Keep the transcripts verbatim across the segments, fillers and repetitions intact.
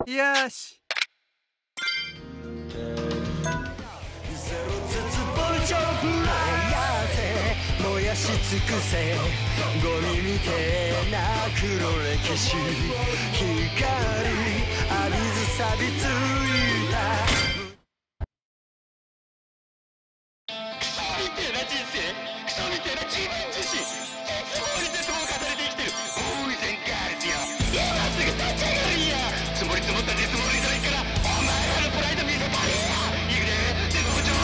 よし。 燃やし尽くせゴミみてえな黒歴史光浴びず錆びついたクソみてえな人生クソみてえな自分自身いつもに絶望を重ねて生きてる大泉ガールズよ今すぐ立ち上がるんや積もり積もった絶望の頂からお前らのプライド見せたれやいくで絶望長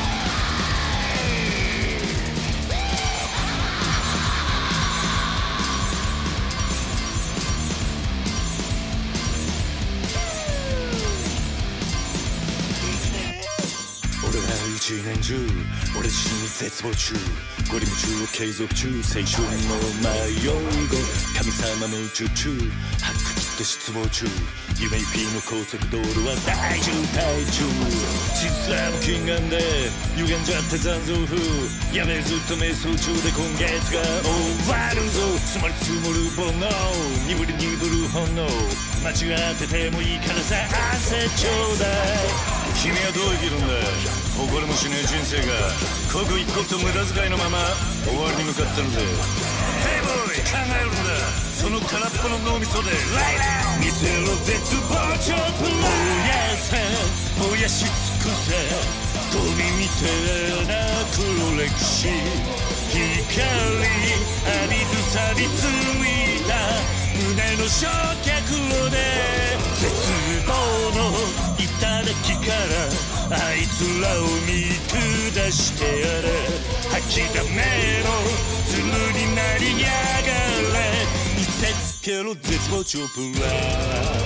一年中俺自身に絶望中ゴリ夢中を継続中青春の迷い子神様も宇宙中ハックきっと失望中 ユーエーピー の高速道路は大渋滞中実は禁眼で歪んじゃって残像風やべえずっと瞑想中で今月が終わるぞ積もり積もる煩悩鈍り鈍る本能間違っててもいいからさ汗ちょうだい君はどう生きるんだ誇りもしねえ人生が刻一刻と無駄遣いのまま終わりに向かってるぜヘイボーイ考えるんだその空っぽの脳みそでライラー見せろ絶望超プライ燃やせ燃やし尽くせゴミみてえな黒歴史光浴びず錆びついた胸の焼却炉で絶望の頂きからあいつらを見下してやれ吐きだめのズルになりやがれ見せつけろ絶望超プライ